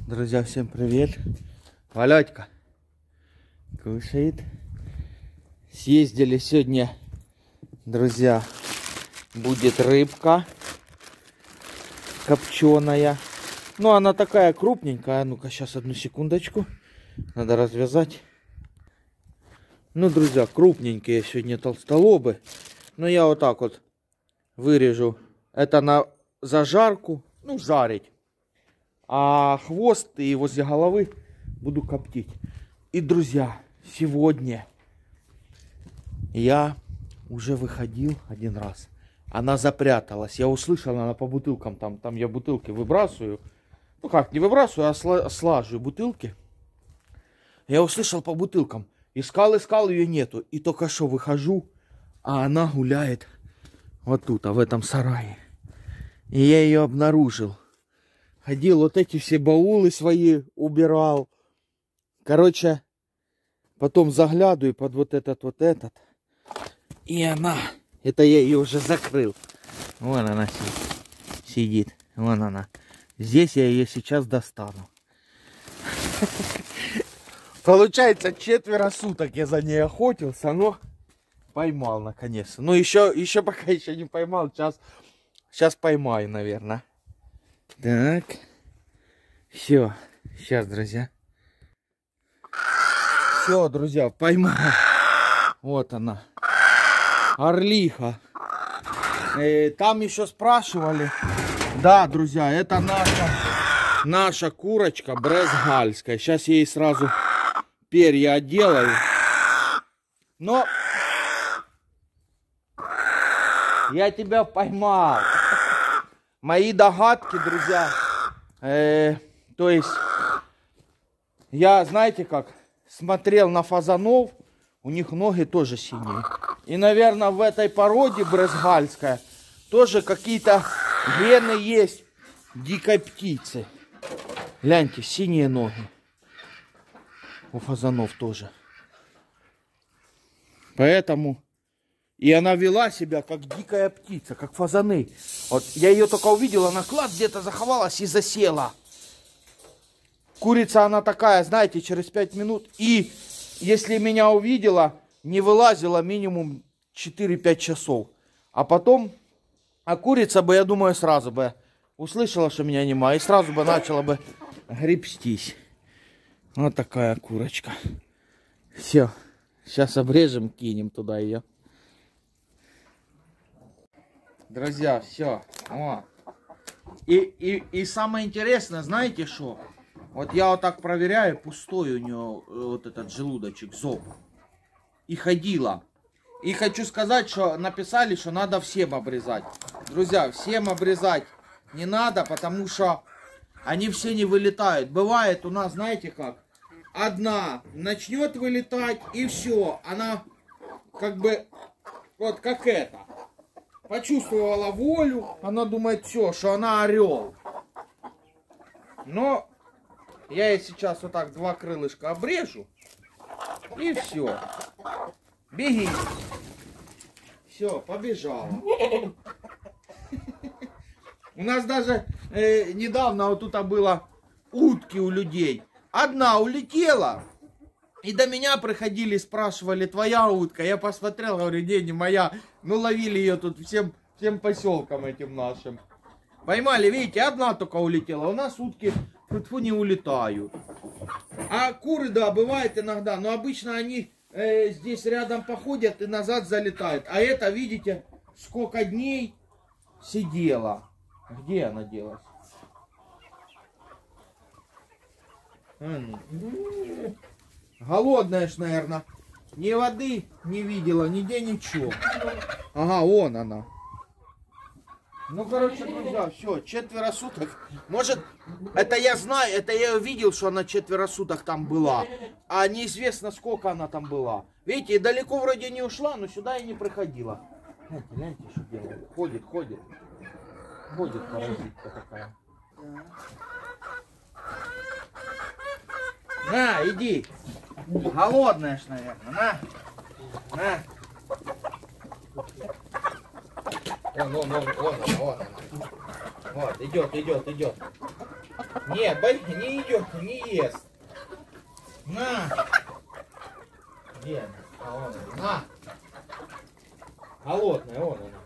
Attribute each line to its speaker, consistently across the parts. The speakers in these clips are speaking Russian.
Speaker 1: Друзья, всем привет. Володька кушает. Съездили сегодня, друзья, будет рыбка копченая. Ну, она такая крупненькая. Ну-ка, сейчас, одну секундочку. Надо развязать. Ну, друзья, крупненькие сегодня толстолобы. Но я вот так вот вырежу. Это на зажарку, ну, жарить. А хвост и возле головы буду коптить. И, друзья, сегодня я уже выходил один раз. Она запряталась. Я услышал, она по бутылкам. Там я бутылки выбрасываю. Ну как, не выбрасываю, а слаживаю бутылки. Я услышал по бутылкам. Искал, ее нету. И только что выхожу, а она гуляет вот тут, в этом сарае. И я ее обнаружил. Ходил, вот эти все баулы свои убирал. Короче, потом заглядываю под вот этот. И она, это я ее уже закрыл. Вон она сидит. Вон она. Здесь я ее сейчас достану. Получается, 4 суток я за ней охотился, но поймал наконец-то. Ну еще пока еще не поймал. Сейчас поймаю, наверное. Так. Все. Сейчас, друзья. Все, друзья, поймал. Вот она. Орлиха. Там еще спрашивали. Да, друзья, это наша курочка брезгальская. Сейчас я ей сразу перья отделаю. Но я тебя поймал. Мои догадки, друзья, то есть я, знаете как, смотрел на фазанов, у них ноги тоже синие. И, наверное, в этой породе брезгальская тоже какие-то гены есть дикой птицы. Гляньте, синие ноги. У фазанов тоже. Поэтому... И она вела себя как дикая птица, как фазаны. Вот я ее только увидел, она клад где-то заховалась и засела. Курица она такая, знаете, через 5 минут. И если меня увидела, не вылазила минимум 4-5 часов. А потом, курица бы, я думаю, сразу бы услышала, что меня нема. И сразу бы начала бы гребстись. Вот такая курочка. Все, сейчас обрежем, кинем туда ее. Друзья, все. И самое интересное, знаете что? Вот я вот так проверяю, пустой у нее вот этот желудочек, зоб. И ходила. И хочу сказать, что написали, что надо всем обрезать. Друзья, всем обрезать не надо, потому что они все не вылетают. Бывает у нас, знаете как, одна начнет вылетать и все. Она как бы, вот как это. Почувствовала волю, она думает, все, что она орел. Но я ей сейчас вот так 2 крылышка обрежу. И все. Беги. Все, побежала. У нас даже недавно вот тут было утки у людей. Одна улетела. И до меня приходили, спрашивали, твоя утка? Я посмотрел, говорю, не моя. Ну, ловили ее тут всем поселкам этим нашим. Поймали, видите, одна только улетела. У нас утки фу-фу не улетают. А куры, да, бывает иногда. Но обычно они здесь рядом походят и назад залетают. А это, видите, сколько дней сидела. Где она делась? Голодная ж, наверное. Ни воды не видела, нигде ничего. Ага, вон она. Ну, короче, друзья, все, 4 суток. Может, это я знаю, это я ее видел, что она 4 суток там была. А неизвестно, сколько она там была. Видите, далеко вроде не ушла, но сюда и не приходила. Гляньте, что делает. Ходит. Ходит паразитка такая. На, иди. Голодная ж, наверное. На. Вон она. Вот, идет. Нет, не идет, не ест. На. Где она? А, вон она. На. Голодная, вон она.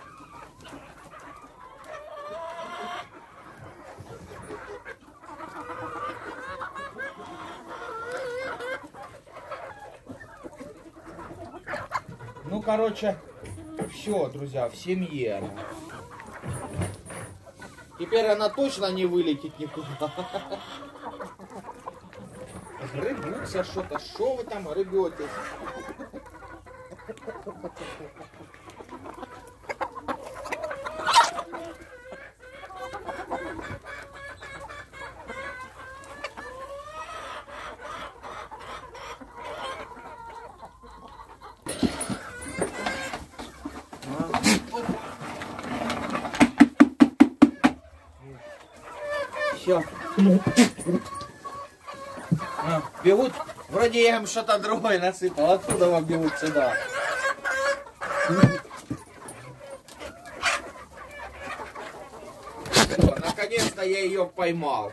Speaker 1: Ну, короче, все, друзья, в семье она. Теперь она точно не вылетит никуда. Рыбутся что-то. Что вы там рыбетесь? Все. Бегут. Вроде я им что-то другое насыпал. Откуда вам бегут сюда? Наконец-то я ее поймал.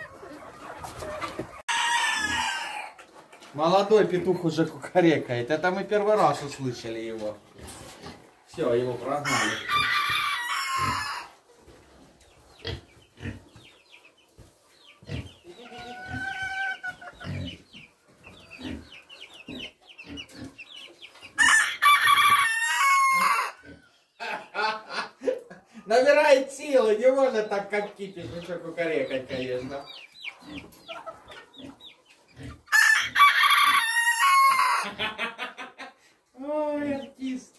Speaker 1: Молодой петух уже кукарекает. Это мы первый раз услышали его. Все, его прогнали. Набирает силы, не может так как кипиш, ничего кукарекать, конечно. Ой, артист.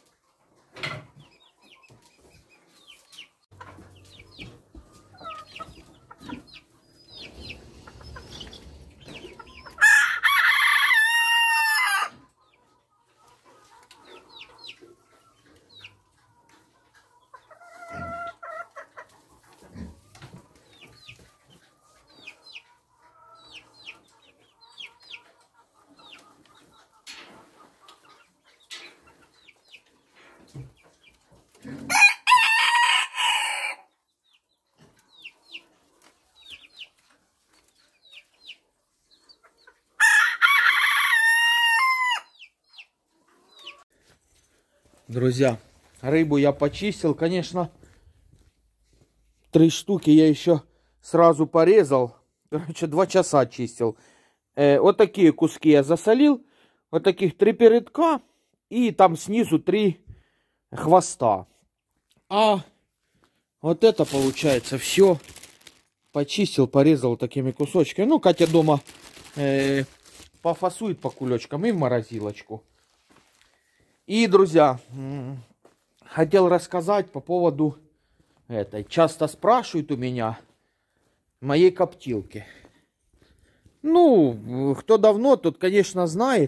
Speaker 1: Друзья, рыбу я почистил, конечно, 3 штуки я еще сразу порезал, короче, 2 часа чистил. Вот такие куски я засолил, вот таких 3 передка и там снизу 3 хвоста. А вот это получается все почистил, порезал такими кусочками. Ну, Катя дома пофасует по кулечкам и в морозилочку. И, друзья, хотел рассказать по поводу этой. Часто спрашивают у меня моей коптилки. Ну, кто давно, тот, конечно, знает.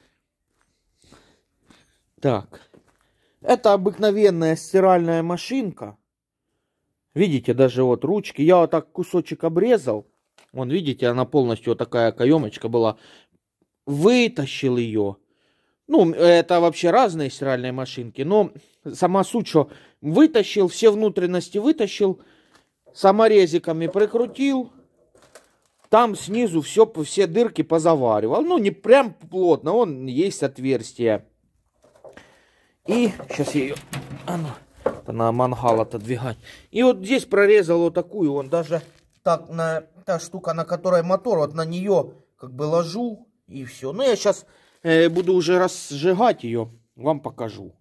Speaker 1: Так, это обыкновенная стиральная машинка. Видите, даже вот ручки. Я вот так кусочек обрезал. Вон, видите, она полностью вот такая каемочка была. Вытащил ее. Ну, это вообще разные стиральные машинки, но сама суть, что вытащил, все внутренности вытащил, саморезиками прикрутил, там снизу все дырки позаваривал. Ну, не прям плотно, вон есть отверстие. И сейчас я ее, на мангал отодвигать. И вот здесь прорезал вот такую, он даже так, та штука, на которой мотор, вот на нее как бы ложу, и все. Ну, я сейчас... буду уже разжигать ее, вам покажу.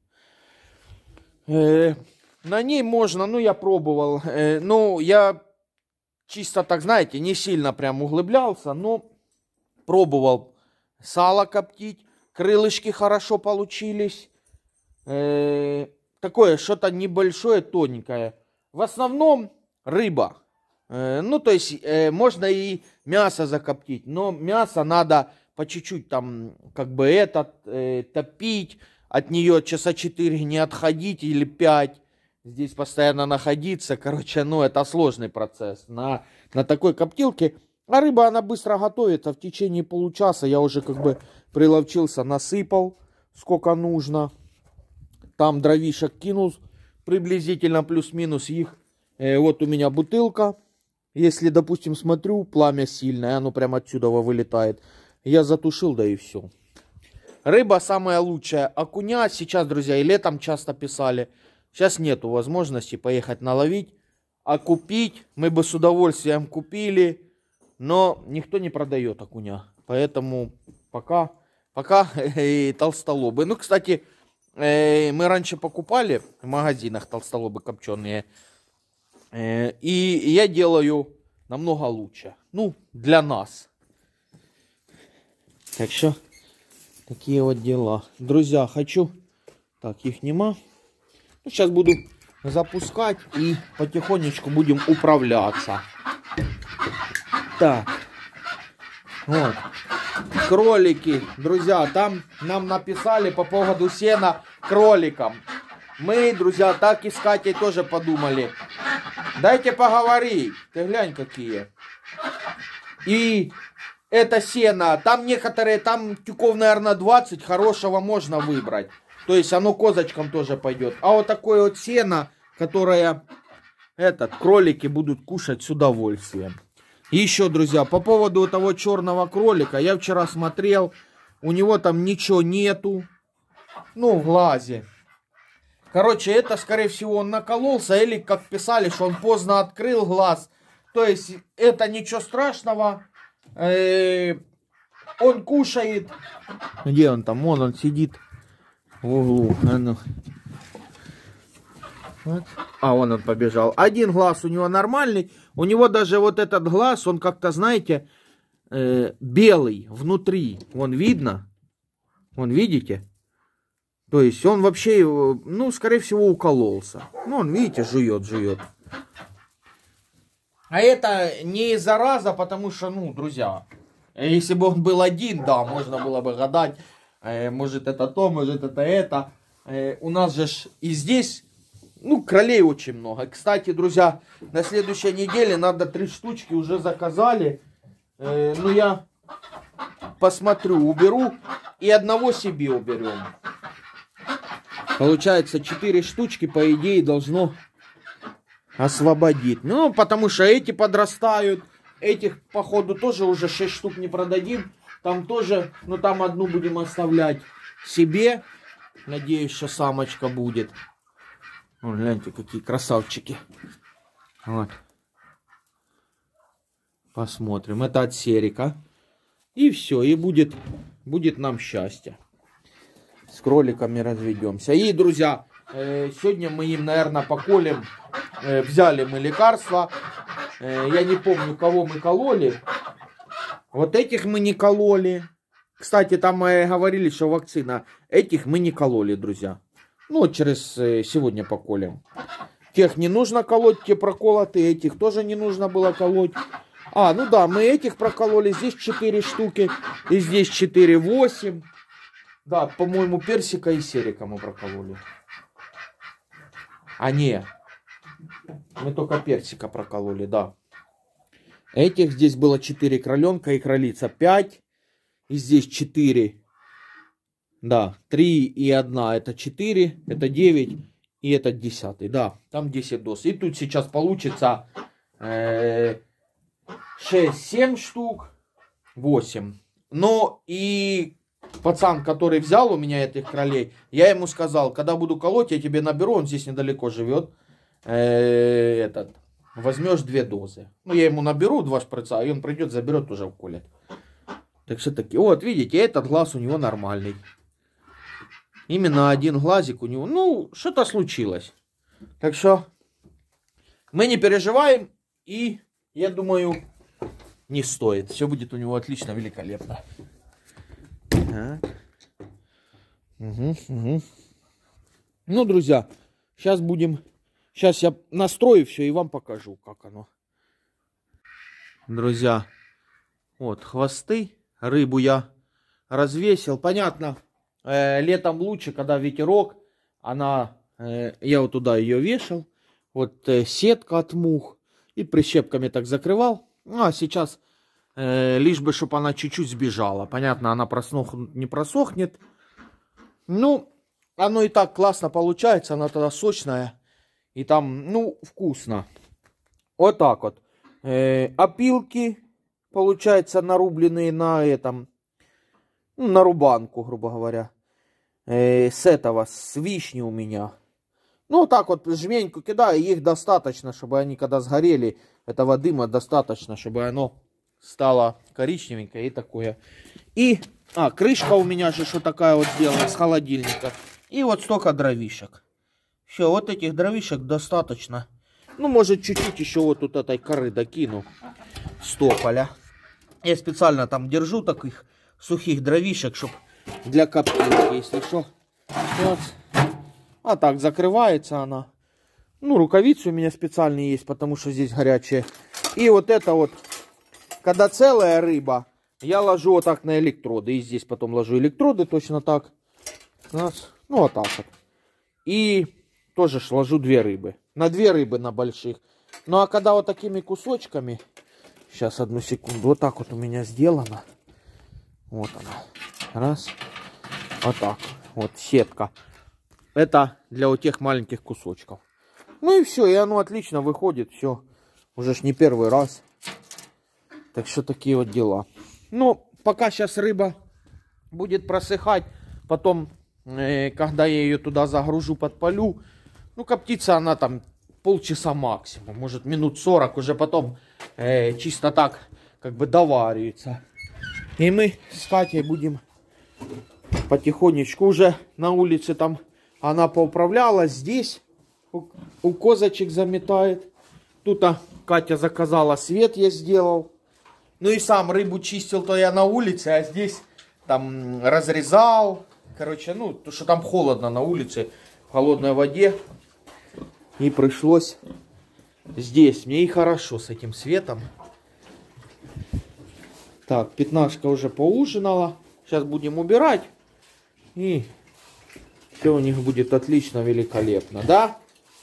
Speaker 1: На ней можно, ну я пробовал, ну я чисто так, знаете, не сильно прям углублялся, но пробовал сало коптить, крылышки хорошо получились. Такое что-то небольшое, тоненькое. В основном рыба. Ну то есть можно и мясо закоптить, но мясо надо... по чуть-чуть там как бы топить, от нее часа 4 не отходить или 5, здесь постоянно находиться, короче, ну это сложный процесс на такой коптилке, а рыба она быстро готовится, в течение получаса я уже как бы приловчился, насыпал сколько нужно, там дровишек кинул приблизительно плюс-минус их, вот у меня бутылка Если, допустим, смотрю, пламя сильное, оно прямо отсюда вылетает, я затушил, да и все. Рыба самая лучшая. Окуня сейчас, друзья, и летом часто писали. Сейчас нету возможности поехать наловить. А купить мы бы с удовольствием купили. Но никто не продает окуня. Поэтому пока толстолобы. Ну, кстати, мы раньше покупали в магазинах толстолобы копченые. И я делаю намного лучше. Ну, для нас. Так что, такие вот дела. Друзья, хочу... Так, их нема. Ну, сейчас буду запускать и потихонечку будем управляться. Так. Вот. Кролики. Друзья, там нам написали по поводу сена кроликам. Мы, друзья, так и с Катей тоже подумали. Дайте поговорить. Ты глянь, какие. И это сено. Там некоторые, там тюков, наверное, 20. Хорошего можно выбрать. То есть оно козочкам тоже пойдет. А вот такое вот сено, которое кролики будут кушать с удовольствием. И еще, друзья, по поводу того черного кролика. Я вчера смотрел. У него там ничего нету. Ну, в глазе. Короче, это, скорее всего, он накололся. Или, как писали, что он поздно открыл глаз. То есть, это ничего страшного. Он кушает. Где он там? Вон он сидит в углу. Вот. А, вон он побежал. Один глаз у него нормальный. У него даже вот этот глаз, он как-то, знаете, белый внутри. Вон видно. Вон, видите? То есть он вообще, ну, скорее всего, укололся. Ну, он, видите, жует. А это не зараза, потому что, ну, друзья, если бы он был один, да, можно было бы гадать, может это то, может это. У нас же и здесь, ну, кролей очень много. Кстати, друзья, на следующей неделе надо 3 штучки уже заказали. Ну, я посмотрю, уберу и одного себе уберем. Получается, 4 штучки, по идее, должно освободить. Ну, потому что эти подрастают. Этих, походу, тоже уже 6 штук не продадим. Там тоже, ну, там одну будем оставлять себе. Надеюсь, что самочка будет. Вон, гляньте, какие красавчики. Вот. Посмотрим. Это от Серика. И все, и будет нам счастье. С кроликами разведемся. И, друзья, сегодня мы им, наверное, поколем. Взяли мы лекарства. Я не помню, кого мы кололи. Вот этих мы не кололи. Кстати, там говорили, что вакцина. Этих мы не кололи, друзья. Ну, вот через сегодня поколем. Тех не нужно колоть, те проколоты. Этих тоже не нужно было колоть. А, ну да, мы этих прокололи. Здесь 4 штуки. И здесь 4, 8. Да, по-моему, персика и серика мы прокололи. А не, мы только персика прокололи, да. Этих здесь было 4 кроленка и кролица 5. И здесь 4. Да, 3 и 1 это 4, это 9 и это 10. Да, там 10 доз. И тут сейчас получится 6-7 штук, 8. Но и... Пацан, который взял у меня этих кролей, я ему сказал, когда буду колоть, я тебе наберу, он здесь недалеко живет, возьмешь 2 дозы. Ну, я ему наберу 2 шприца, и он придет, заберет, уже уколет. Так что таки, вот, видите, этот глаз у него нормальный. Именно один глазик у него, ну, что-то случилось. Так что мы не переживаем, и, я думаю, не стоит. Все будет у него отлично, великолепно. Так. Угу. Ну, друзья, сейчас я настрою все и вам покажу, как оно. Друзья, вот хвосты, рыбу я развесил. Понятно, летом лучше, когда ветерок, я вот туда ее вешал. Вот сетка от мух и прищепками так закрывал. А сейчас... лишь бы, чтобы она чуть-чуть сбежала. Понятно, она не просохнет. Ну, оно и так классно получается. Она тогда сочная. И там, ну, вкусно. Вот так вот. опилки, получается, нарубленные на этом, ну, на рубанку, грубо говоря. С этого, с вишни у меня. Ну, вот так вот жменьку кидаю, их достаточно, чтобы они, когда сгорели, этого дыма достаточно, чтобы оно стало коричневенькое и такое. И, крышка у меня же что такая вот сделана с холодильника. И вот столько дровишек. Все, вот этих дровишек достаточно. Ну, может, чуть-чуть еще вот тут этой коры докину. Стополя. Я специально там держу таких сухих дровишек, чтобы для коптилки, если что. Вот. А так закрывается она. Ну, рукавицы у меня специальные есть, потому что здесь горячие. И вот это вот, когда целая рыба, я ложу вот так на электроды. И здесь потом ложу электроды точно так. Раз. Ну, вот так вот. И тоже ложу 2 рыбы. На 2 рыбы на больших. Ну, а когда вот такими кусочками... Сейчас, одну секунду. Вот так вот у меня сделано. Вот она. Раз. Вот так. Вот сетка. Это для вот тех маленьких кусочков. Ну и все. И оно отлично выходит. Все. Уже ж не первый раз. Так что такие вот дела. Ну, пока сейчас рыба будет просыхать. Потом, когда я ее туда загружу, подпалю. Ну, коптится она там полчаса максимум. Может, минут 40. Уже потом чисто так как бы доваривается. И мы с Катей будем потихонечку уже на улице там она поуправлялась. Здесь у козочек заметает. Тут Катя заказала свет, я сделал. Ну и сам рыбу чистил то я на улице, а здесь там разрезал. Короче, ну, то что там холодно на улице, в холодной воде. И пришлось здесь. Мне и хорошо с этим светом. Так, пятнашка уже поужинала. Сейчас будем убирать. И все у них будет отлично, великолепно, да?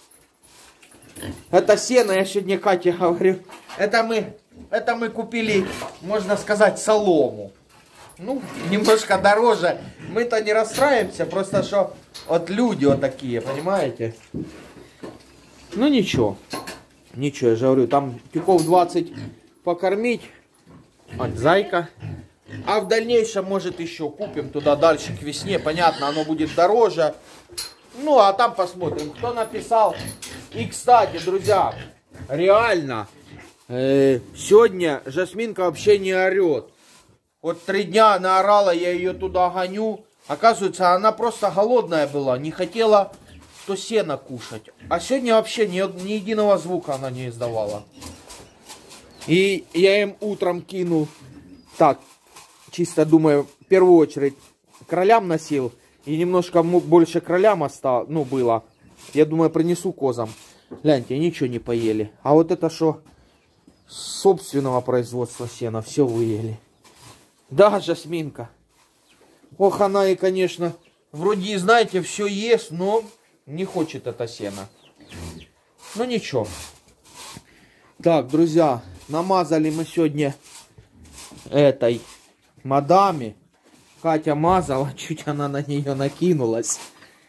Speaker 1: Это сено, я сегодня Кате говорю. Это мы купили, можно сказать, солому. Ну, немножко дороже. Мы-то не расстраиваемся, просто что вот люди вот такие, понимаете? Ну ничего. Ничего, я же говорю, там тюков 20 покормить. Вот зайка. А в дальнейшем, может, еще купим туда дальше к весне. Понятно, оно будет дороже. Ну, а там посмотрим, кто написал. И, кстати, друзья, реально, сегодня Жасминка вообще не орет. Вот 3 дня она орала, я ее туда гоню. Оказывается, она просто голодная была, не хотела то сено кушать. А сегодня вообще ни единого звука она не издавала. И я им утром кинул, так, чисто думаю, в первую очередь кролям носил. И немножко больше кролям осталось, ну, было. Я думаю, принесу козам. Гляньте, ничего не поели. А вот это что собственного производства сена, все выели. Да, Жасминка. Ох, она и, конечно, вроде, знаете, все ест, но не хочет это сено. Ну, ничего. Так, друзья, намазали мы сегодня этой мадаме. Катя мазала, чуть она на нее накинулась.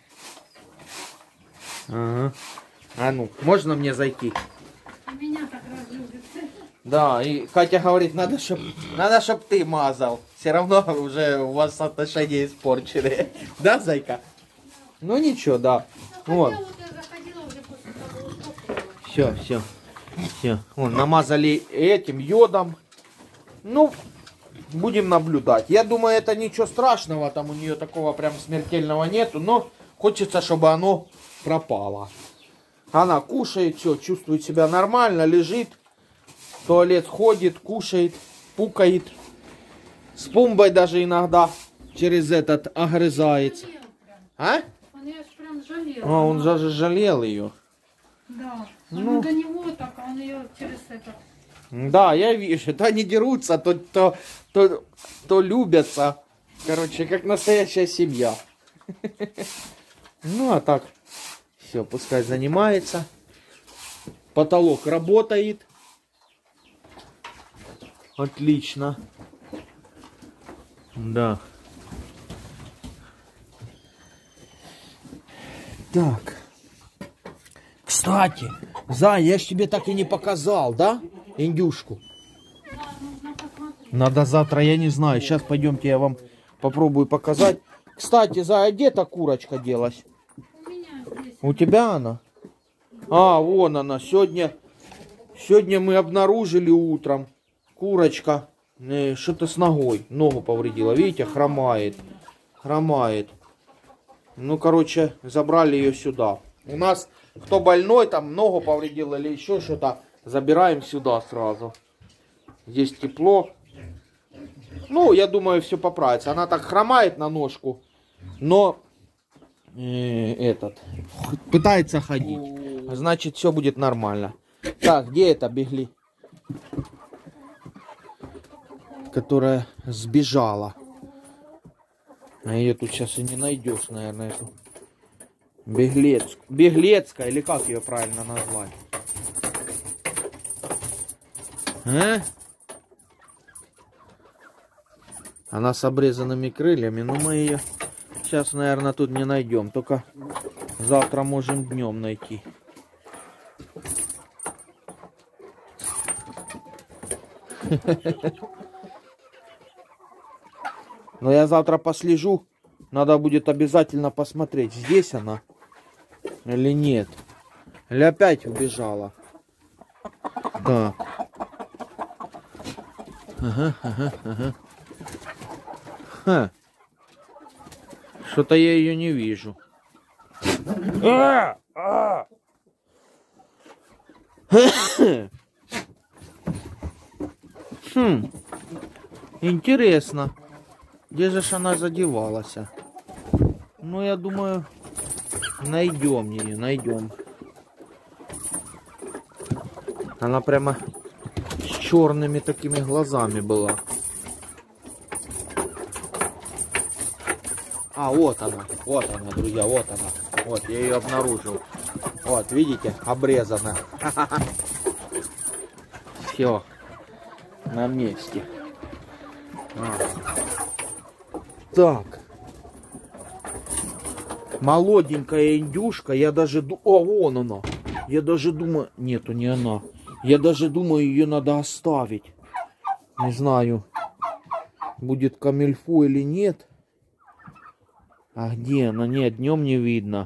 Speaker 1: Ага. А ну, можно мне зайти?
Speaker 2: Меня так разлюбит.
Speaker 1: Да, и Катя говорит, надо, чтоб ты мазал. Все равно уже у вас отношения испорчены. Да, зайка? Ну ничего, да. Вот. Все. Вон, намазали этим йодом. Ну, будем наблюдать. Я думаю, это ничего страшного. Там у нее такого прям смертельного нету. Но хочется, чтобы оно пропало. Она кушает, все, чувствует себя нормально, лежит. В туалет ходит, кушает, пукает. С Пумбой даже иногда через этот огрызается. А?
Speaker 2: Он ее прям жалел.
Speaker 1: А, он даже жалел ее.
Speaker 2: Да.
Speaker 1: Ну.
Speaker 2: Она до него так, а он ее через этот.
Speaker 1: Да, я вижу. То они дерутся, то любятся. Короче, как настоящая семья. Ну, а так, все, пускай занимается. Потолок работает. Отлично. Да. Так. Кстати, Зай, я ж тебе так и не показал, да? Индюшку.
Speaker 2: Да, нужно посмотреть.
Speaker 1: Надо завтра, я не знаю. Сейчас пойдемте, я вам попробую показать. Кстати, где эта курочка делась?
Speaker 2: У меня здесь.
Speaker 1: У тебя она? А, вон она. Сегодня мы обнаружили утром. Курочка что-то с ногой. Ногу повредила. Видите, хромает. Ну, короче, забрали ее сюда. У нас, кто больной, там ногу повредил или еще что-то, забираем сюда сразу. Здесь тепло. Ну, я думаю, все поправится. Она так хромает на ножку, но пытается ходить. Значит, все будет нормально. Так, где это бегли? Которая сбежала. А ее тут сейчас и не найдешь, наверное, эту. Беглецкая, или как ее правильно назвать? А? Она с обрезанными крыльями, но мы ее сейчас, наверное, тут не найдем. Только завтра можем днем найти. Но я завтра послежу. Надо будет обязательно посмотреть, здесь она или нет. Или опять убежала. Да. Ага. Что-то я ее не вижу. Интересно. Где же ж она задевалась? Ну, я думаю, найдем ее, найдем. Она прямо с черными такими глазами была. А, вот она, друзья, вот она. Вот, я ее обнаружил. Вот, видите, обрезана. Все, на месте. Так. Молоденькая индюшка, я даже думаю... О, вон она. Я даже думаю... Нету, не она. Я даже думаю, ее надо оставить. Не знаю, будет камильфо или нет. А где она? Нет, днем не видно.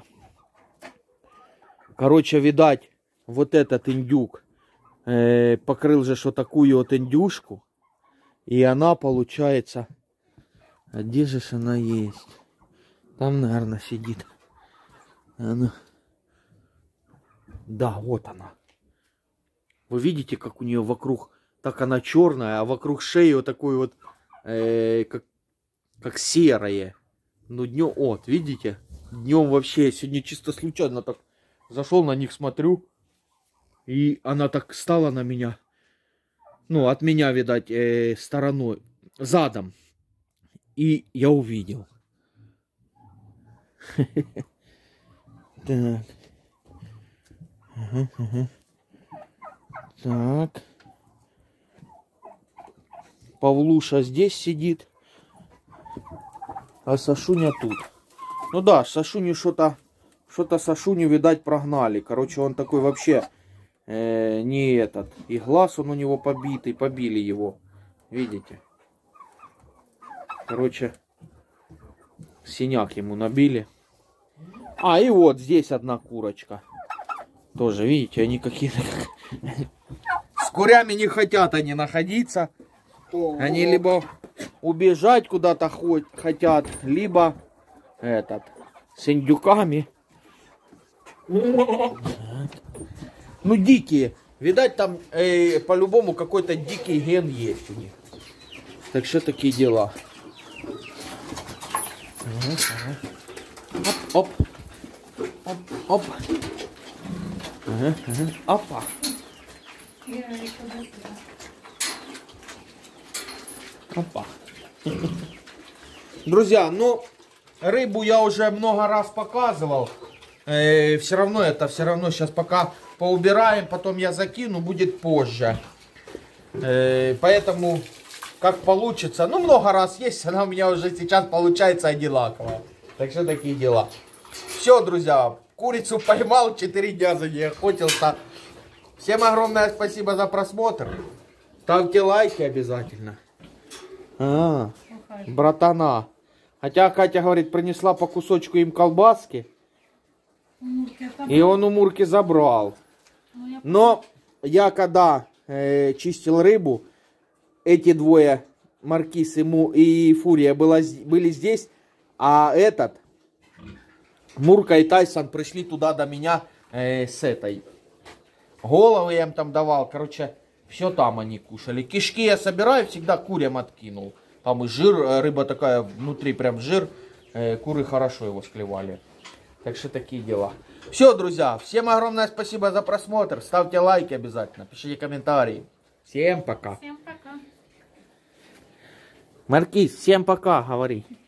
Speaker 1: Короче, видать, вот этот индюк покрыл же что такую вот индюшку. И она, получается... А где же она есть? Там, наверное, сидит. Она... Да, вот она. Вы видите, как у нее вокруг... Так она черная, а вокруг шеи вот такой вот... как серое. Ну, днем... Вот, видите? Днем вообще, сегодня чисто случайно так зашел на них, смотрю. И она так стала на меня. Ну, от меня, видать, стороной. Задом. И я увидел. Так. Так. Павлуша здесь сидит. А Сашуня тут. Ну да, Сашуню что-то Сашуню, видать, прогнали. Короче, он такой вообще не этот. И глаз он у него побитый, побили его. Видите? Короче, синяк ему набили. А, и вот здесь одна курочка. Тоже, видите, они какие-то... С курями не хотят они находиться. Они либо убежать куда-то хотят, либо с индюками. Ну, дикие. Видать, там по-любому какой-то дикий ген есть у них. Так что такие дела. Оп, оп, оп, оп. Опа. Опа. Друзья, ну, рыбу я уже много раз показывал. Все равно сейчас пока поубираем, потом я закину, будет позже. Поэтому, как получится, ну, много раз есть, она у меня уже сейчас получается одинаковая. Так что такие дела. Все, друзья, курицу поймал, 4 дня за ней охотился. Всем огромное спасибо за просмотр. Ставьте лайки обязательно. Братана. Хотя Катя говорит, принесла по кусочку им колбаски. И он у Мурки забрал. Но я когда чистил рыбу, эти двое, Маркиз и Фурия, были здесь. А этот, Мурка и Тайсон, пришли туда до меня с этой. Головы я им там давал. Короче, все там они кушали. Кишки я собираю, всегда курям откинул. Там и жир, рыба такая, внутри прям жир. Куры хорошо его склевали. Так что такие дела. Все, друзья, всем огромное спасибо за просмотр. Ставьте лайки обязательно, пишите комментарии. Всем пока.
Speaker 2: Всем пока.
Speaker 1: Маркиз, всем пока, говори.